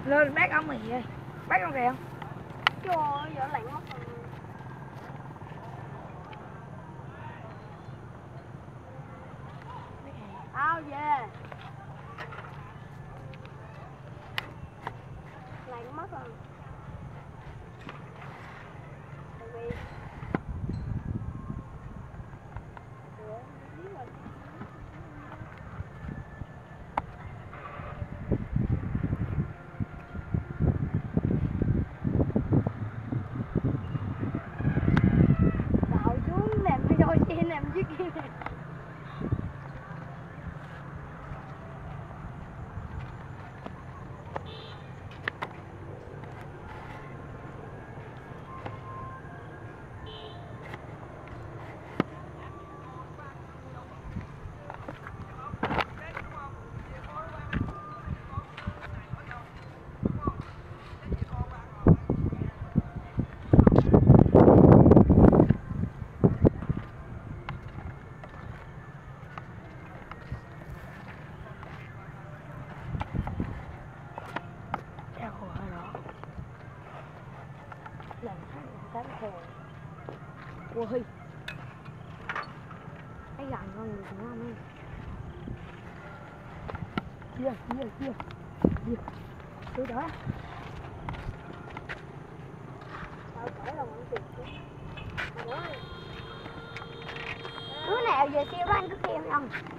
Lên bác ông mì ơi. Bác ông kìa không? Trời ơi, giờ lạnh mất rồi. Ao về. Lạnh mất rồi. Đậu xuống làm cái đôi xe làm chiếc kia này. Ui, cái gần con người của ông ấy. Kia. Tôi đó. Đứa nào về kêu anh cứ kêu không?